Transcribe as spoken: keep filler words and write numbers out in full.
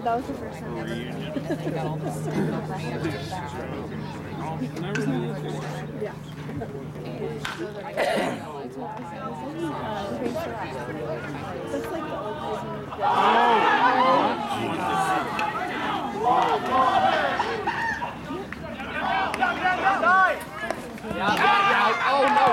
That was the first time ever. Yeah. That's like the old Disney. Yeah, yeah, oh no!